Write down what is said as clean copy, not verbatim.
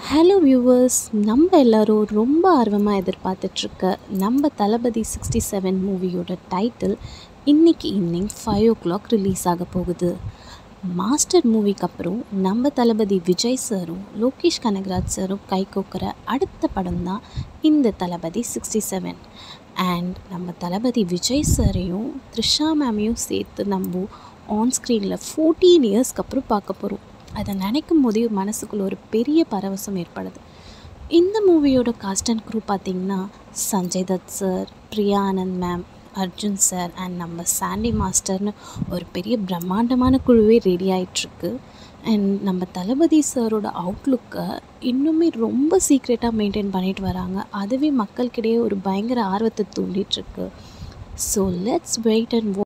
Hello viewers, நம்ம எல்லோரும் ரொம்ப ஆர்வமாக எதிர்பார்த்துட்ருக்க நம்ம தளபதி 67 மூவியோட டைட்டில் இன்றைக்கி ஈவினிங் 5 o'clock ரிலீஸ் ஆக போகுது. மாஸ்டர் மூவிக்கு அப்புறம் நம்ம தளபதி விஜய் சாரும் லோகேஷ் கனகராஜ் சாரும் கை கோக்கிற அடுத்த படம் தான் இந்த தளபதி 67. அண்ட் நம்ம தளபதி விஜய் சாரையும் த்ரிஷா மேமையும் சேர்த்து நம்ம ஆன்ஸ்க்ரீனில் 14 இயர்ஸ்க்கு அப்புறம் பார்க்க போகிறோம். அதை நினைக்கும் போதே மனசுக்குள்ள ஒரு பெரிய பரவசம் ஏற்படுது. இந்த மூவியோட காஸ்ட் அண்ட் க்ரூ பார்த்திங்கன்னா Sanjay Dutt sir, Priya Anand ma'am, Arjun sir and நம்ம சாண்டி மாஸ்டர்னு ஒரு பெரிய பிரம்மாண்டமான குழுவே ரெடி ஆகிட்டுருக்கு. அண்ட் நம்ம தளபதி சாரோட அவுட்லுக்கை இன்னுமே ரொம்ப சீக்ரெட்டாக மெயின்டைன் பண்ணிட்டு வராங்க. அதுவே மக்களுக்கிடையே ஒரு பயங்கர ஆர்வத்தை தூண்டிகிட்ருக்கு. So let's wait and